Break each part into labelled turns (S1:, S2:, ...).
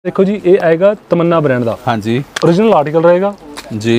S1: देखो जी ये आएगा तमन्ना ब्रांड का।
S2: हाँ जी
S1: ओरिजिनल आर्टिकल रहेगा
S2: जी।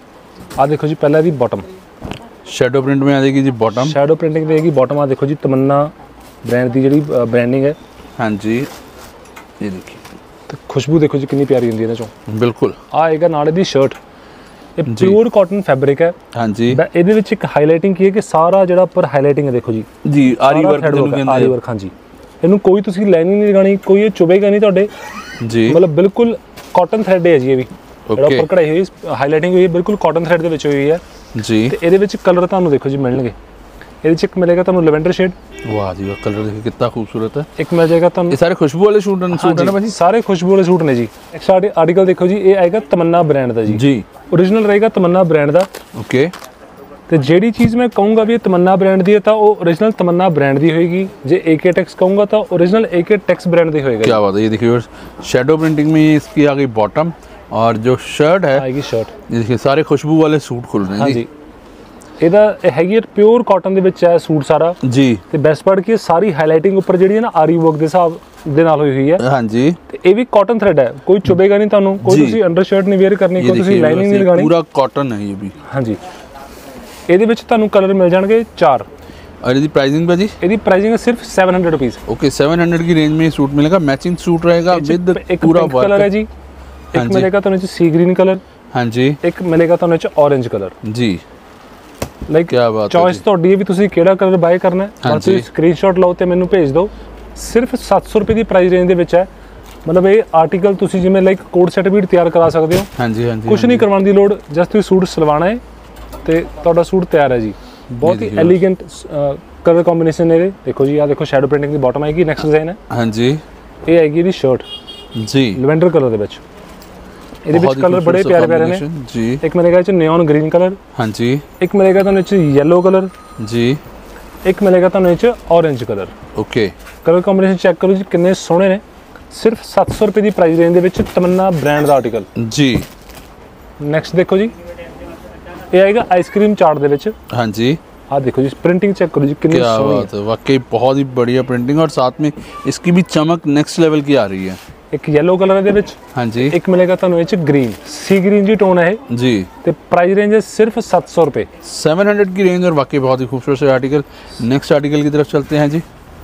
S1: आ देखो जी पहला दी बॉटम
S2: शैडो प्रिंट में आ जाएगी जी बॉटम।
S1: शैडो प्रिंटिंग रहेगी बॉटम। आ देखो जी तमन्ना ब्रांड की जी ब्रांडिंग है।
S2: हाँ जी ये देखिए
S1: तो खुशबू देखो जी कितनी प्यारी होंदी है चो।
S2: बिल्कुल
S1: आएगा नाले दी शर्ट ये प्योर कॉटन फैब्रिक है।
S2: हाँ जी
S1: ਇਹਦੇ ਵਿੱਚ ਇੱਕ ਹਾਈਲਾਈਟਿੰਗ ਕੀ ਹੈ ਕਿ ਸਾਰਾ ਜਿਹੜਾ ਉੱਪਰ ਹਾਈਲਾਈਟਿੰਗ ਹੈ ਦੇਖੋ ਜੀ
S2: ਜੀ ਆਰੀ ਵਰਕ ਜਿਹਨੂੰ ਕਹਿੰਦੇ
S1: ਆਰੀ ਵਰਕ। ਹਾਂਜੀ ਇਹਨੂੰ ਕੋਈ ਤੁਸੀਂ ਲਾਈਨਿੰਗ ਨਹੀਂ ਲਗਾਣੀ ਕੋਈ ਇਹ ਚੁਭੇਗਾ ਨਹੀਂ ਤੁਹਾਡੇ
S2: ਜੀ
S1: ਮਤਲਬ ਬਿਲਕੁਲ ਕਾਟਨ ਥ੍ਰੈਡ ਹੈ ਜੀ ਇਹ ਵੀ ਜਿਹੜਾ ਉੱਪਰ ਕਢਾਈ ਹੋਈ ਹਾਈਲਾਈਟਿੰਗ ਹੋਈ ਹੈ ਬਿਲਕੁਲ ਕਾਟਨ ਥ੍ਰੈਡ ਦੇ ਵਿੱਚ ਹੋਈ ਹੈ ਜੀ। ਤੇ ਇਹਦੇ ਵਿੱਚ ਕਲਰ ਤੁਹਾਨੂੰ ਦੇਖੋ ਜੀ ਮਿਲਣਗੇ। ਇਹਦੇ ਚ ਇੱਕ ਮਿਲੇਗਾ ਤੁਹਾਨੂੰ ਲਵੈਂਡਰ ਸ਼ੇਡ। ਵਾਹ ਜੀ ਵਾਹ ਕਲਰ ਦੇਖੋ ਕਿੰਨਾ ਖੂਬਸੂਰਤ ਹੈ। ਇੱਕ ਮਿਲ ਜਾਏਗਾ ਤੁਹਾਨੂੰ ਇਹ ਸਾਰੇ ਖੁਸ਼ਬੂ ਵਾਲੇ ਸੂਟ ਹੈ ਨਾ ਭਾਜੀ ਸਾਰੇ ਖੁਸ਼ਬੂ ਵਾਲੇ ਸੂਟ ਨੇ ਜੀ। ਨੈਕਸਟ ਆਰਟੀਕਲ ਦੇਖੋ ਜੀ ਇਹ ਆਏਗਾ ਤਮੰਨਾ ਬ੍ਰਾਂਡ ਦਾ ਜੀ ਜੀ ओरिजिनल रहेगा तमन्ना ब्रांड का। ओके तो जेडी चीज़ मैं कहूँगा भी तमन्ना ब्रांड दी है तो वो ओरिजिनल तमन्ना ब्रांड दी होएगी। जे AK टेक्स कहूँगा तो ओरिजिनल AK टेक्स ब्रांड दी होएगा। क्या बात है। ये देखिए शैडो प्रिंटिंग में इसकी आ गई बॉटम और जो शर्ट है आएगी शर्ट। ये देखिए सारे खुशबू वाले सूट खुल रहे हैं। हाँ जी ਇਹਦਾ ਹੈਗੀ ਪਿਓਰ ਕਾਟਨ ਦੇ ਵਿੱਚ ਹੈ ਸੂਟ ਸਾਰਾ ਜੀ। ਤੇ ਬੈਸਟ ਪਾਰਟ ਕੀ ਸਾਰੀ ਹਾਈਲਾਈਟਿੰਗ ਉੱਪਰ ਜਿਹੜੀ ਹੈ ਨਾ ਆਰੀ ਵਰਕ ਦੇ ਹਿਸਾਬ ਦੇ ਨਾਲ ਹੋਈ ਹੋਈ ਹੈ। ਹਾਂਜੀ ਤੇ ਇਹ ਵੀ ਕਾਟਨ ਥ੍ਰੈਡ ਹੈ ਕੋਈ ਚੁਭੇਗਾ ਨਹੀਂ ਤੁਹਾਨੂੰ ਕੋਈ ਤੁਸੀਂ ਅੰਡਰ ਸ਼ਰਟ ਨਹੀਂ ਵੇਅਰ ਕਰਨੀ ਕੋਈ ਤੁਸੀਂ ਲਾਈਨਿੰਗ ਨਹੀਂ ਲਗਾਣੀ ਪੂਰਾ ਕਾਟਨ ਹੈ ਇਹ ਵੀ। ਹਾਂਜੀ ਇਹਦੇ ਵਿੱਚ ਤੁਹਾਨੂੰ ਕਲਰ ਮਿਲ ਜਾਣਗੇ 4। और इसकी प्राइसिंग भाजी इसकी प्राइसिंग है सिर्फ 700 रुपीज़। ओके 700 की रेंज में सूट मिलेगा। मैचिंग सूट रहेगा विद पूरा कलर है जी। एक मिलेगा तो सी ग्रीन कलर। हाँ जी एक मिलेगा तो ऑरेंज कलर जी। लाइक क्या बात चॉइस ਤੁਹਾਡੀ ਹੈ ਵੀ ਤੁਸੀਂ ਕਿਹੜਾ ਕਲਰ ਬਾਏ ਕਰਨਾ ਹੈ। ਤੁਸੀਂ ਸਕਰੀਨਸ਼ਾਟ ਲਓ ਤੇ ਮੈਨੂੰ ਭੇਜ ਦਿਓ। ਸਿਰਫ 700 ਰੁਪਏ ਦੀ ਪ੍ਰਾਈਸ ਰੇਂਜ ਦੇ ਵਿੱਚ ਹੈ। ਮਤਲਬ ਇਹ ਆਰਟੀਕਲ ਤੁਸੀਂ ਜਿਵੇਂ ਲਾਈਕ ਕੋਡ ਸੈਟ ਵੀ ਤਿਆਰ ਕਰਾ ਸਕਦੇ ਹੋ। ਹਾਂਜੀ ਹਾਂਜੀ ਕੁਝ ਨਹੀਂ ਕਰਵਾਉਣ ਦੀ ਲੋੜ ਜਸਟ ਤੁਸੀਂ ਸੂਟ ਸਿਲਵਾਣਾ ਹੈ ਤੇ ਤੁਹਾਡਾ ਸੂਟ ਤਿਆਰ ਹੈ ਜੀ। ਬਹੁਤ ਹੀ ਐਲੀਗੈਂਟ ਕਲਰ ਕੰਬੀਨੇਸ਼ਨ ਹੈ। ਦੇਖੋ ਜੀ ਆ ਦੇਖੋ ਸ਼ੈਡੋ ਪ੍ਰਿੰਟਿੰਗ ਦੀ ਬਾਟਮ ਆਏਗੀ। ਨੈਕਸਟ ਡਿਜ਼ਾਈਨ ਹੈ ਹਾਂਜੀ ਇਹ ਆਏਗੀ ਇਹਦੀ ਸ਼ਰਟ ਜੀ ਲਵੈਂਡਰ ਕਲਰ ਦੇ ਵਿੱਚ। ਇਹਦੇ ਵਿੱਚ ਕਲਰ ਬੜੇ ਪਿਆਰੇ ਪਿਆਰੇ ਨੇ ਜੀ। ਇੱਕ ਮਿਲੇਗਾ ਇਹ ਚ ਨਿਓਨ ਗ੍ਰੀਨ ਕਲਰ। ਹਾਂਜੀ ਇੱਕ ਮਿਲੇਗਾ ਤੁਹਾਨੂੰ ਇਹ ਚ ਯੈਲੋ ਕਲਰ ਜੀ। ਇੱਕ ਮਿਲੇਗਾ ਤੁਹਾਨੂੰ ਇਹ ਚ orange colour. Okay colour combination check ਕਰੋ ਜੀ ਕਿੰਨੇ ਸੋਹਣੇ ਨੇ। ਸਿਰਫ 700 ਰੁਪਏ ਦੀ ਪ੍ਰਾਈਸ ਰੇਂਜ ਦੇ ਵਿੱਚ ਤਮੰਨਾ ਬ੍ਰਾਂਡ ਦਾ ਆਰਟੀਕਲ ਜੀ। ਨੈਕਸਟ ਦੇਖੋ ਜੀ ਇਹ ਆਏਗਾ आइसक्रीम चार्ट ਦੇ ਵਿੱਚ। ਹਾਂਜੀ आ देखो जी प्रिंटिंग चेक करो जी कितनी सोहनी है। वाकई बहुत ही बढ़िया प्रिंटिंग और साथ में इसकी भी चमक नेक्स्ट लेवल की आ रही है। एक येलो कलर है हाँ जी एक मिलेगा तो ग्रीन सी ग्रीन जी टोन है जी। तो प्राइस रेंज है सिर्फ 700 रुपये 700 की रेंज और वाकई बहुत ही खूबसूरत से आर्टिकल। नेक्स्ट आर्टिकल की तरफ चलते हैं जी।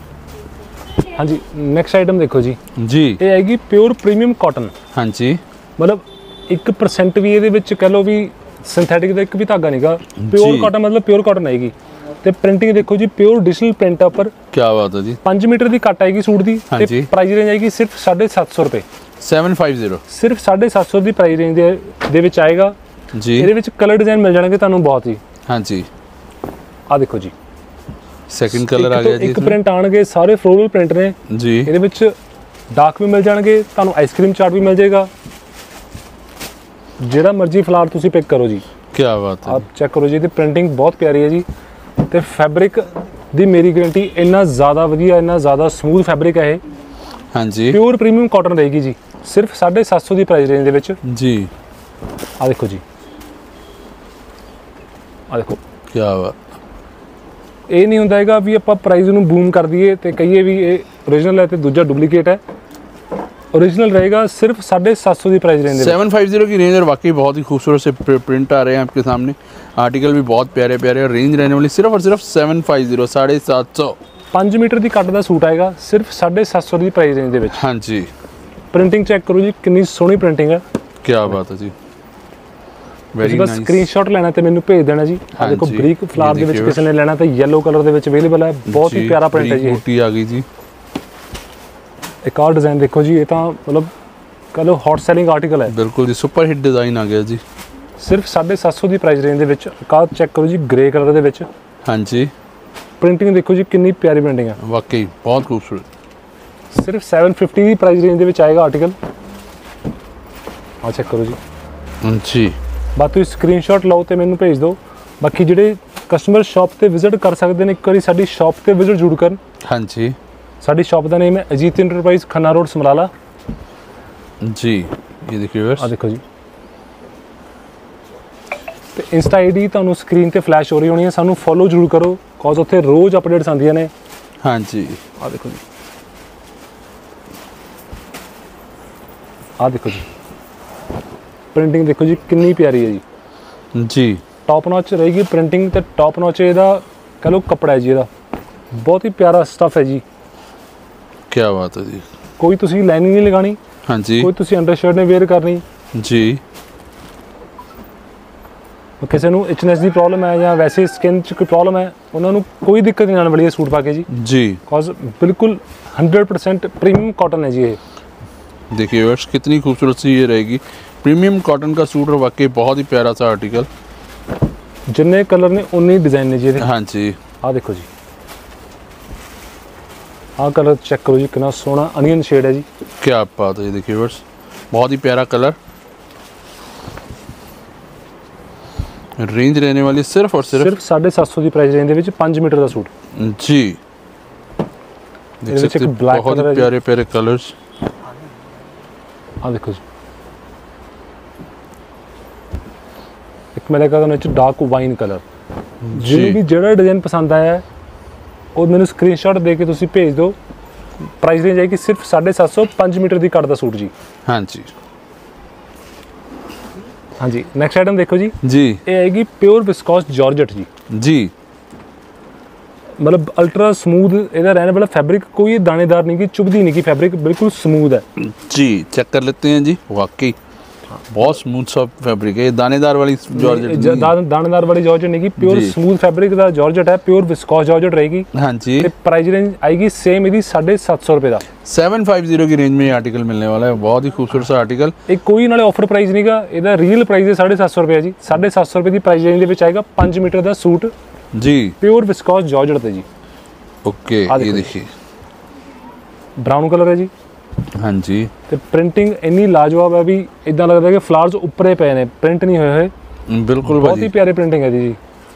S1: हाँ जी नेक्स्ट आइटम देखो जी जी ये आएगी प्योर प्रीमियम कॉटन। हाँ जी मतलब 1% भी ये कह लो भी ਸਿੰਥੈਟਿਕ ਦਾ ਇੱਕ ਵੀ ਧਾਗਾ ਨਹੀਂਗਾ। ਪਿਓਰ ਕਾਟਨ ਮਤਲਬ ਪਿਓਰ ਕਾਟਨ ਆਏਗੀ। ਤੇ ਪ੍ਰਿੰਟਿੰਗ ਦੇਖੋ ਜੀ ਪਿਓਰ ਡਿਜੀਟਲ ਪ੍ਰਿੰਟ ਉੱਪਰ। ਕੀ ਬਾਤ ਹੈ ਜੀ 5 ਮੀਟਰ ਦੀ ਕੱਟ ਆਏਗੀ ਸੂਟ ਦੀ। ਤੇ ਪ੍ਰਾਈਸ ਰੇਂਜ ਆਏਗੀ ਸਿਰਫ 750 ਰੁਪਏ 750 ਸਿਰਫ 750 ਦੀ ਪ੍ਰਾਈਸ ਰੇਂਜ ਦੇ ਵਿੱਚ ਆਏਗਾ ਜੀ। ਇਹਦੇ ਵਿੱਚ ਕਲਰ ਡਿਜ਼ਾਈਨ ਮਿਲ ਜਾਣਗੇ ਤੁਹਾਨੂੰ ਬਹੁਤ ਹੀ। ਹਾਂਜੀ ਆ ਦੇਖੋ ਜੀ ਸੈਕਿੰਡ ਕਲਰ ਆ ਗਿਆ ਜੀ। ਇੱਕ ਪ੍ਰਿੰਟ ਆਣਗੇ ਸਾਰੇ ਫਲੋਰਲ ਪ੍ਰਿੰਟ ਨੇ ਜੀ। ਇਹਦੇ ਵਿੱਚ ਡਾਰਕ ਵੀ ਮਿਲ ਜਾਣਗੇ ਤੁਹਾਨੂੰ ਆਈਸਕ੍ਰੀਮ ਚਾਰਟ ਵੀ ਮਿਲ ਜਾਏਗਾ। ਜਿਹੜਾ ਮਰਜ਼ੀ ਫਲਾਰ ਤੁਸੀਂ ਪਿਕ ਕਰੋ ਜੀ। ਕੀ ਬਾਤ ਹੈ। ਆਪ ਚੈੱਕ ਕਰੋ ਜੀ ਇਹਦੀ ਪ੍ਰਿੰਟਿੰਗ ਬਹੁਤ ਪਿਆਰੀ ਹੈ ਜੀ। ਤੇ ਫੈਬਰਿਕ ਦੀ ਮੇਰੀ ਗਾਰੰਟੀ ਇੰਨਾ ਜ਼ਿਆਦਾ ਵਧੀਆ ਇੰਨਾ ਜ਼ਿਆਦਾ ਸਮੂਥ ਫੈਬਰਿਕ ਹੈ ਇਹ। ਹਾਂਜੀ ਪਿਓਰ ਪ੍ਰੀਮੀਅਮ ਕਾਟਨ ਰਹੇਗੀ ਜੀ। ਸਿਰਫ 750 ਦੀ ਪ੍ਰਾਈਸ ਰੇਂਜ ਦੇ ਵਿੱਚ ਜੀ। ਆ ਦੇਖੋ ਜੀ ਆ ਦੇਖੋ ਕੀ ਬਾਤ। ਇਹ ਨਹੀਂ ਹੁੰਦਾ ਹੈਗਾ ਵੀ ਆਪਾਂ ਪ੍ਰਾਈਸ ਨੂੰ ਬੂਮ ਕਰ ਦਈਏ ਤੇ ਕਹੀਏ ਵੀ ਇਹ ਓਰੀਜਨਲ ਹੈ ਤੇ ਦੂਜਾ ਡੁਪਲੀਕੇਟ ਹੈ। ओरिजिनल रहेगा सिर्फ 750 की प्राइस रेंज 750 की रेंज और वाकई बहुत ही खूबसूरत से प्रिंट आ रहे हैं आपके सामने। आर्टिकल भी बहुत प्यारे प्यारे और रेंज रहने वाली सिर्फ और सिर्फ 750 750 5 मीटर की कट का सूट आएगा सिर्फ 750 की प्राइस रेंज। हाँ जी प्रिंटिंग चेक करो जी कितनी सोहनी प्रिंटिंग है। क्या बात है जी वेरी नाइस। स्क्रीनशॉट लेना तो मैंने भेज देना जी। हाँ देखो बरीक फ्लावर ਦੇ ਵਿੱਚ ਕਿਸੇ ਨੇ ਲੈਣਾ ਤਾਂ येलो कलर ਦੇ ਵਿੱਚ ਅਵੇਲੇਬਲ ਹੈ। बहुत ही प्यारा प्रिंट है जी। बूटी आ गई जी। एक और डिज़ाइन देखो जी ये तो मतलब कह लो हॉट सेलिंग आर्टिकल है। बिल्कुल जी सुपर हिट डिज़ाइन आ गया जी। सिर्फ 750 की प्राइस रेंज के कार चेक करो जी ग्रे कलर के। हाँ जी प्रिंटिंग देखो जी कितनी प्यारी प्रिंटिंग है वाकई बहुत खूबसूरत। सिर्फ 750 की प्राइस रेंज के आएगा आर्टिकल। हाँ चेक करो जी जी बाकी स्क्रीनशॉट लो तो मैंने भेज दो। बाकी जोड़े कस्टमर शॉप पर विजिट कर सकते हैं एक बार साड़ी शॉप पर विजिट जरूर कर। हाँ जी साड़ी शॉप का नेम है अजीत इंटरप्राइज खन्ना रोड समराला जी। ये देखिए आ देखो जी तो इंस्टा आईडी तुहानू स्क्रीन ते फ्लैश हो रही होनी है। सानू फॉलो जरूर करो बिकॉज उत्थे रोज़ अपडेट्स आंदियां ने। हाँ जी आ देखो जी ਆ ਦੇਖੋ ਜੀ ਪ੍ਰਿੰਟਿੰਗ ਦੇਖੋ ਜੀ ਕਿੰਨੀ ਪਿਆਰੀ ਹੈ
S2: ਜੀ
S1: ਟੌਪ ਨੌਚ ਰਹੇਗੀ ਪ੍ਰਿੰਟਿੰਗ ਤੇ ਟੌਪ ਨੌਚ ਇਹਦਾ ਕਹ ਲਓ ਕੱਪੜਾ ਹੈ ਜੀ ਇਹਦਾ ਬਹੁਤ ਹੀ ਪਿਆਰਾ ਸਟਫ ਹੈ ਜੀ
S2: ਕੀ ਬਾਤ ਹੈ ਜੀ
S1: ਕੋਈ ਤੁਸੀਂ ਲਾਈਨਿੰਗ ਨਹੀਂ ਲਗਾਣੀ
S2: ਹਾਂਜੀ
S1: ਕੋਈ ਤੁਸੀਂ ਅੰਡਰਸ਼ਰਟ ਨੇ ਵੇਅਰ ਕਰਨੀ
S2: ਜੀ
S1: ਕਿਸੇ ਨੂੰ ਇਚਨੈਸ ਦੀ ਪ੍ਰੋਬਲਮ ਹੈ ਜਾਂ ਵੈਸੇ ਸਕਿਨ 'ਚ ਕੋਈ ਪ੍ਰੋਬਲਮ ਹੈ ਉਹਨਾਂ ਨੂੰ ਕੋਈ ਦਿੱਕਤ ਨਹੀਂ ਆਉਣ ਵਾਲੀ ਹੈ सूट पा के जी बिकॉज बिल्कुल 100% प्रीमियम कॉटन है जी ये
S2: देखिए व्यूअर्स कितनी खूबसूरत सी ये रहेगी प्रीमियम कॉटन का सूट और वाकई बहुत ही प्यारा सा आर्टिकल
S1: जिन्ने कलर ने उन्नी डिजाइन ने जी
S2: हाँ जी
S1: आ देखो जी आ कलर चेक करो जी कितना सोहना अनियन शेड है जी
S2: क्या बात है देखिए व्यूअर्स बहुत ही प्यारा कलर रेंज रहने वाली सिर्फ और सिर्फ
S1: 750 की प्राइस रेंज दे 5 मीटर का सूट
S2: जी देख सकते हैं बहुत ही प्यारे प्यारे कलर्स
S1: आ देखो जी एक मेरे का डार्क वाइन कलर जिन्हें भी जेड़ा डिजाइन पसंद आया है वो मैंने स्क्रीनशॉट दे के तुसी भेज दो प्राइस रेंज आएगी सिर्फ 750 5 मीटर की कट का सूट जी
S2: हाँ जी
S1: हाँ जी नेक्स्ट आइटम देखो जी
S2: जी
S1: ये आएगी प्योर विस्कोस जॉर्जेट जी मतलब अल्ट्रा स्मूथ ਇਹਦਾ रहने वाला फैब्रिक कोई दानेदार नहीं की चुभती नहीं की फैब्रिक बिल्कुल स्मूथ है
S2: जी चेक कर लेते हैं जी वाकई बहुत स्मूथ सा फैब्रिक है ये दानेदार वाली जॉर्जेट
S1: दानेदार वाली जॉर्जेट नहीं की प्योर स्मूथ फैब्रिक का जॉर्जेट है प्योर विस्कोस जॉर्जेट रहेगी
S2: हाँ जी
S1: प्राइस रेंज आएगी सेम यदि 750 रुपए का
S2: 750 की रेंज में ये आर्टिकल मिलने वाला है बहुत ही खूबसूरत सा आर्टिकल
S1: एक कोई नाले ऑफर प्राइस नहीं का ਇਹਦਾ ਰੀਅਲ ਪ੍ਰਾਈਸ ਹੈ 750 रुपए जी 750 रुपए ਦੀ ਪ੍ਰਾਈਸ ਰੇਂਜ ਦੇ ਵਿੱਚ ਆਏਗਾ 5 ਮੀਟਰ ਦਾ ਸੂਟ
S2: जी
S1: प्योर विस्कोस जॉर्जेट ਤੇ ਜੀ
S2: ओके ये देखिए
S1: ब्राउन कलर है जी
S2: हाँ जी
S1: ਤੇ ਪ੍ਰਿੰਟਿੰਗ ਇੰਨੀ ਲਾਜਵਾਬ ਹੈ ਵੀ ਇਦਾਂ ਲੱਗਦਾ ਕਿ ਫਲਾਵਰਸ ਉੱਪਰੇ ਪਏ ਨੇ ਪ੍ਰਿੰਟ ਨਹੀਂ ਹੋਏ ਹੋਏ
S2: ਬਿਲਕੁਲ
S1: ਬਹੁਤ ਹੀ ਪਿਆਰੀ ਪ੍ਰਿੰਟਿੰਗ ਹੈ ਜੀ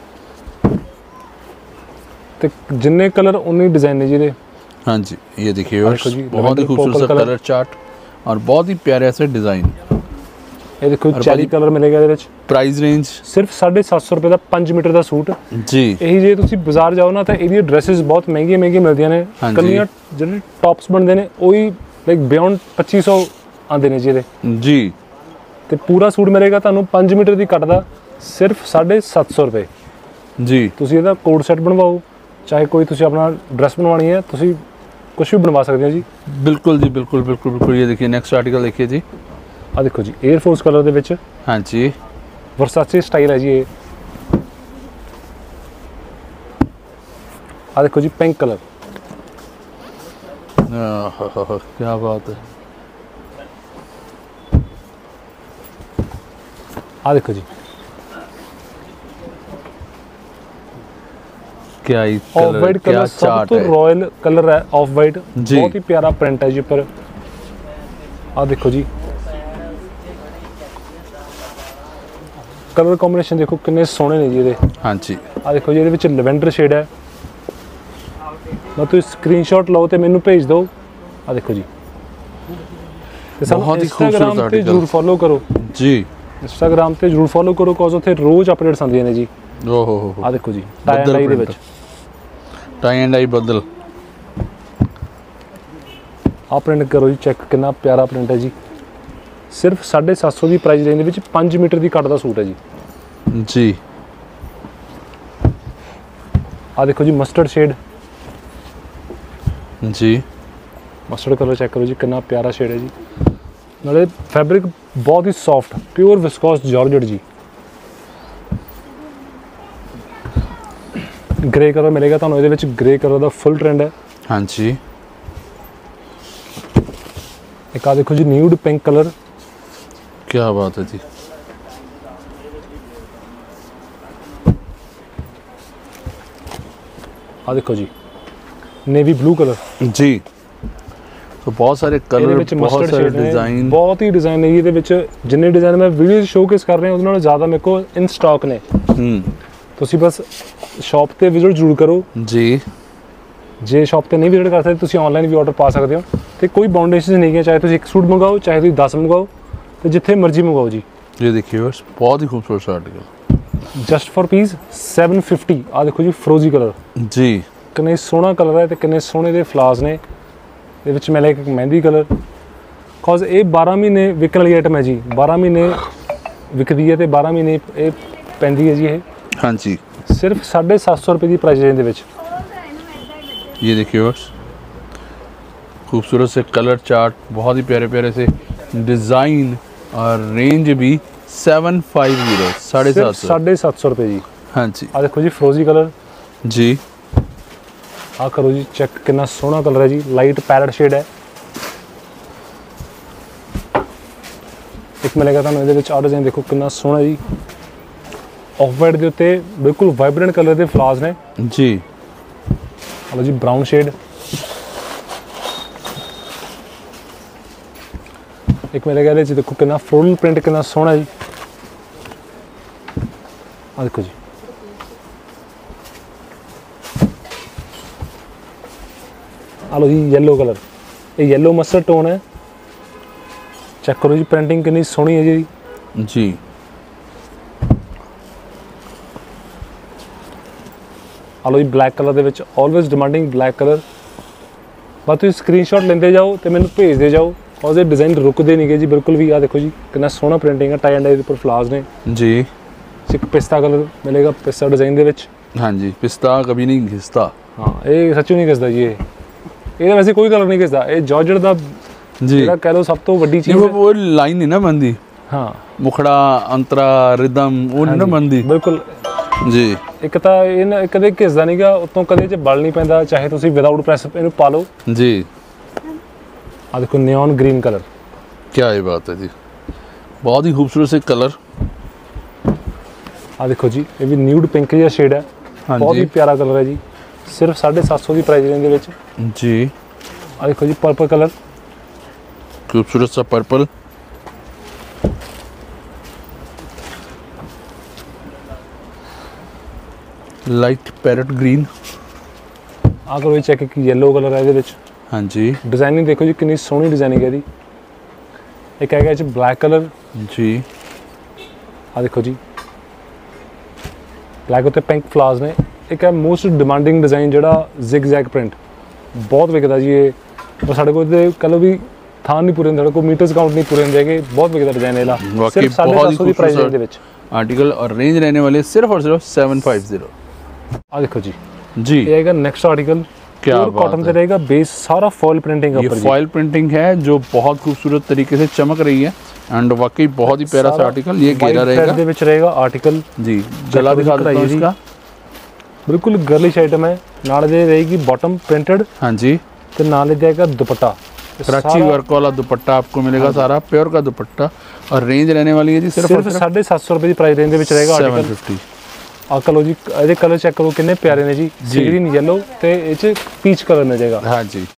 S1: ਤੇ ਜਿੰਨੇ ਕਲਰ ਉਨੇ डिजाइन ਨੇ ਜੀ ਇਹਦੇ
S2: हाँ जी ये देखिए बहुत ही खूबसूरत सा कलर चार्ट और बहुत ही प्यारे ऐसे डिजाइन
S1: ਇਹ ਦੇਖੋ ਚੈਰੀ ਕਲਰ ਮਿਲੇਗਾ ਇਹਦੇ ਵਿੱਚ
S2: प्राइस रेंज
S1: ਸਿਰਫ 750 ਰੁਪਏ ਦਾ 5 ਮੀਟਰ ਦਾ ਸੂਟ
S2: जी
S1: ਇਹੀ ਜੇ ਤੁਸੀਂ ਬਾਜ਼ਾਰ ਜਾਓ ਨਾ ਤਾਂ ਇਹਦੀਆਂ ਡਰੈਸਸ ਬਹੁਤ ਮਹਿੰਗੀਆਂ ਮਿਲਦੀਆਂ ਨੇ ਕੱਲੀਆਂ ਜਿਹੜੇ ਟੌਪਸ ਬਣਦੇ ਨੇ ਉਹੀ ਲਾਈਕ ਬਿਯੋਂਡ 2500 ਆਉਂਦੇ ਨੇ ਜੀ ਇਹਦੇ
S2: जी
S1: ਤੇ ਪੂਰਾ ਸੂਟ ਮਿਲੇਗਾ ਤੁਹਾਨੂੰ 5 ਮੀਟਰ ਦੀ ਕੱਟ ਦਾ ਸਿਰਫ 750 ਰੁਪਏ
S2: जी
S1: ਤੁਸੀਂ ਇਹਦਾ ਕੋਡ ਸੈੱਟ ਬਣਵਾਓ ਚਾਹੇ ਕੋਈ ਤੁਸੀਂ ਆਪਣਾ ਡਰੈਸ ਬਣਵਾਣੀ ਹੈ ਤੁਸੀਂ ਕੁਝ ਵੀ ਬਣਵਾ ਸਕਦੇ ਹੋ ਜੀ
S2: बिल्कुल जी बिल्कुल बिल्कुल बिल्कुल ये देखिए नेक्स्ट आर्टिकल देखिए जी
S1: ਆ ਦੇਖੋ ਜੀ 에ਅਰ ਫੋਰਸ ਕਲਰ ਦੇ ਵਿੱਚ
S2: हाँ जी
S1: ਵਰਸਾਚੇ ਸਟਾਈਲ ਹੈ ਜੀ ਇਹ ਆ ਦੇਖੋ ਜੀ ਪਿੰਕ ਕਲਰ
S2: क्या बात है
S1: ਆ ਦੇਖੋ ਜੀ
S2: क्या ही
S1: ऑफ वाइट
S2: क्या
S1: कलर सब
S2: चार्ट
S1: तो
S2: है
S1: रॉयल कलर है ऑफ वाइट
S2: जी।
S1: बहुत ही प्यारा प्रिंट है जी पर आ देखो जी कलर कॉम्बिनेशन देखो कितने सोहने ने जी ये
S2: हाँ जी
S1: आ देखो जी ये लैवेंडर शेड है मैं तो स्क्रीनशॉट लो तो मैनू भेज दो आ देखो जी
S2: बहुत ही
S1: इंस्टाग्राम
S2: खूबसूरत
S1: पे जरूर फॉलो करो
S2: जी
S1: इंस्टाग्राम पे जरूर फॉलो करो बिकॉज उत्थे रोज अपडेट्स आंदियां ने जी
S2: ओहो
S1: आ देखो जी टाई एंड डाई दे विच
S2: टाई एंड डाई बदल
S1: आ प्रिंट करो जी चेक कितना प्यारा प्रिंट है जी सिर्फ 750 की प्राइस रेंज में 5 मीटर की कट का सूट है जी
S2: जी
S1: आ देखो जी मस्टर्ड शेड
S2: जी
S1: मस्टर्ड कलर चेक करो जी कितना प्यारा शेड है जी नाले फैब्रिक बहुत ही सॉफ्ट प्योर विस्कोस जॉर्जेट जी ग्रे कलर मिलेगा ਤੁਹਾਨੂੰ ਇਹਦੇ ਵਿੱਚ ग्रे कलर ਦਾ फुल ट्रेंड है
S2: हाँ जी
S1: एक आ देखो जी न्यूड पिंक कलर
S2: क्या बात है जी
S1: आ देखो जी नेवी ब्लू कलर
S2: जी तो बहुत सारे कलर बहुत सारे डिजाइन
S1: बहुत ही डिजाइन है ਇਹਦੇ ਵਿੱਚ ਜਿੰਨੇ डिजाइन मैं वीडियो शोकेस कर रहे हैं ਉਹਦੇ ਨਾਲੋਂ ਜ਼ਿਆਦਾ ਮੇਰੇ ਕੋਲ ਇਨ ਸਟਾਕ ਨੇ ਤੁਸੀਂ ਬਸ ਸ਼ਾਪ ਤੇ ਵਿਜ਼ਿਟ ਜ਼ਰੂਰ ਕਰੋ
S2: ਜੀ
S1: ਜੇ ਸ਼ਾਪ ਤੇ ਨਹੀਂ ਵਿਜ਼ਿਟ ਕਰ ਸਕਦੇ ਤੁਸੀਂ ਆਨਲਾਈਨ ਵੀ ਆਰਡਰ ਪਾ ਸਕਦੇ ਹੋ ਤੇ ਕੋਈ ਬਾਉਂਡੇਸ਼ਨਸ ਨਹੀਂ ਹੈ ਚਾਹੇ ਤੁਸੀਂ ਇੱਕ ਸੂਟ ਮੰਗਾਓ ਚਾਹੇ ਤੁਸੀਂ 10 ਮੰਗਾਓ ਤੇ ਜਿੱਥੇ ਮਰਜ਼ੀ ਮੰਗਾਓ ਜੀ
S2: ये देखिए बस बहुत ही खूबसूरत आर्टिकल
S1: जस्ट फॉर पीस 750 आ देखो जी फ्रोजी कलर
S2: जी
S1: कितने सोहना कलर है ते कितने सोहने दे फ्लावर्स ने ਇਹਦੇ ਵਿੱਚ ਮਿਲਿਆ ਇੱਕ ਮਹਿੰਦੀ ਕਲਰ ਕੋਜ਼ ਇਹ 12 ਮਹੀਨੇ ਵਿਕਣ ਵਾਲੀ ਆਈਟਮ ਹੈ ਜੀ। 12 ਮਹੀਨੇ ਵਿਕਦੀ ਹੈ ਤੇ 12 ਮਹੀਨੇ ਇਹ ਪੈਂਦੀ ਹੈ ਜੀ। ਇਹ
S2: ਹਾਂਜੀ
S1: सिर्फ 750 रुपये की प्राइस रेंज दे विच।
S2: ये देखिए बस खूबसूरत से कलर चार्ट, बहुत ही प्यारे प्यारे से डिज़ाइन और रेंज भी 750
S1: 750 रुपये जी।
S2: हाँ जी
S1: आ देखो जी फ्रोजी कलर
S2: जी।
S1: आ करो जी चेक, कितना सोहना कलर है जी, लाइट पैरेट शेड है। एक मिलेगा तुहानूं इहदे विच आ डिज़ाइन देखो कितना सोहना जी, ऑफ वाइट के उत्ते बिल्कुल वाइब्रेंट कलर के फ्लावर्स ने
S2: जी।
S1: हेलो जी ब्राउन शेड। एक मिलेगा ये देखो कितना फ्लोरल प्रिंट कितना सोहना जी। आ देखो जी हेलो जी येलो कलर, ये येलो मस्टर्ड टोन है। चेक करो जी प्रिंटिंग कितनी सोहनी है जी
S2: जी।
S1: हलो जी ब्लैक कलर दे विच ऑलवेज डिमांडिंग ब्लैक कलर। बस तुम स्क्रीनशॉट लेंदे जाओ तो मैंने भेजते जाओ और ये डिज़ाइन रुकते नहीं गए जी बिल्कुल भी। आ देखो जी कितना सोहना प्रिंटिंग है, टाई एंड डाई पर फ्लावर्स ने
S2: जी।
S1: एक पिस्ता कलर मिलेगा, पिस्ता डिज़ाइन दे विच।
S2: हाँ जी पिस्ता कभी नहीं घिसता।
S1: हाँ ये सच्चों नहीं घिसदा जी। ये वैसे कोई कलर नहीं घिसदा। ये जॉर्जेट दा
S2: जी
S1: कह लो सब तो वड्डी चीज़
S2: वो लाइन नहीं ना बनती। हाँ मुखड़ा अंतरा रिदम वो नहीं ना बनती
S1: बिल्कुल
S2: जी।
S1: एक तो ये कदे घिसदा नहीं गा, उत्तों कदे च बल नहीं पैंदा, चाहे तुसीं विदाउट प्रैस इहनूं पा लो
S2: जी।
S1: आ देखो नियॉन ग्रीन कलर,
S2: क्या ये बात है जी, बहुत ही खूबसूरत से कलर।
S1: आ देखो जी ये भी न्यूड पिंक जिहा शेड है।
S2: हाँ
S1: बहुत
S2: जी।
S1: ही प्यारा कलर है जी, सिर्फ 750 की प्राइस रेंज दे विच
S2: जी।
S1: आ देखो जी पर्पल कलर,
S2: खूबसूरत सा पर्पल। Light parrot green.
S1: आ करो चेक एक येलो कलर है इहदे विच।
S2: हाँ जी
S1: डिजाइनिंग देखो जी कितनी सोहनी डिजाइनिंग है इहदी। एक हैगा इह ब्लैक कलर
S2: जी।
S1: आ देखो जी ब्लैक उत्ते पिंक फ्लावर्स ने। एक है मोस्ट डिमांडिंग डिजाइन जिहड़ा जिग जैग प्रिंट, बहुत विकदा जी ये। पर साडे कोल ते कह लो भी थान नहीं पूरे होंदे, कोई मीटर्स काउंट नहीं पूरे होंदे हैगे। बहुत विकदा डिजाइन इहदा, सिर्फ 750 की प्राइस रेंज दे विच
S2: आर्टिकल और रेंज रहने वाले सिर्फ और सिर्फ 750।
S1: आ देखो जी
S2: जी
S1: ये आएगा नेक्स्ट आर्टिकल।
S2: क्या
S1: कॉटन से रहेगा, बेस सारा फॉइल प्रिंटिंग
S2: ये फॉइल प्रिंटिंग है जो बहुत खूबसूरत तरीके से चमक रही है एंड वाकई बहुत ही प्यारा सा आर्टिकल। ये घेरा
S1: रहेगा आर्टिकल जी।
S2: गला दिखा देता हूं इसका,
S1: बिल्कुल गर्लिश आइटम है। नाल दे रहेगी बॉटम प्रिंटेड।
S2: हाँ जी
S1: ते नाल दे जाएगा दुपट्टा,
S2: कराची वर्क वाला दुपट्टा आपको मिलेगा। सारा प्योर का दुपट्टा और रेंज रहने वाली है जी सिर्फ
S1: 750 रुपए की प्राइस रेंज दे विच रहेगा आर्टिकल।
S2: 750।
S1: आ कलो जी ये कलर चेक करो कितने प्यारे ने जी, ग्रीन येलो ते इच पीच कलर मिल जाएगा।
S2: हाँ जी